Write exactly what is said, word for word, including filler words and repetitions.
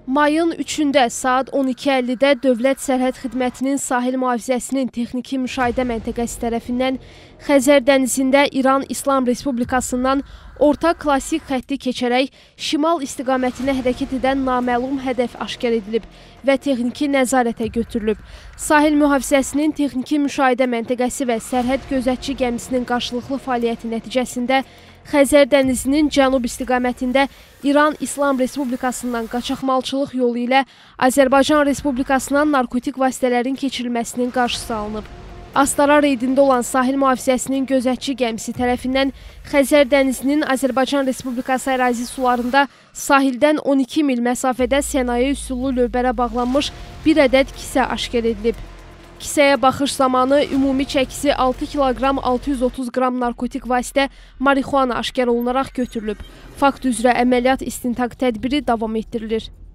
Mayın üçündə saat on iki əllidə Dövlət Sərhəd Xidmətinin Sahil Mühafizəsinin Texniki Müşahidə Məntəqəsi tərəfindən Xəzər dənizində İran İslam Respublikasından orta klassik xətti keçərək şimal istiqamətinə hərəkət edən naməlum hədəf aşkar edilib və texniki nəzarətə götürülüb. Sahil Mühafizəsinin Texniki Müşahidə Məntəqəsi və Sərhəd Gözətçi gəmisinin qarşılıqlı fəaliyyəti nəticəsində Xəzər dənizinin cənub istiqamətində İran İslam Respublikasından qaçaqmalçılıq yolu ilə Azərbaycan Respublikasına narkotik vasitələrin keçirilməsinin qarşısı alınıb. Astara reydində olan Sahil Mühafizəsinin gözətçi gəmisi tərəfindən Xəzər dənizinin Azərbaycan Respublikası ərazi sularında sahildən on iki mil məsafədə sənaye üsullu lövbərə bağlanmış bir ədəd kisə aşkar edilib. Kisəyə baxış zamanı ümumi çəkisi altı kiloqram altı yüz otuz qram narkotik vasitə marixuana aşkar olunaraq götürülüb. Fakt üzrə əməliyyat istintaq tədbiri davam etdirilir.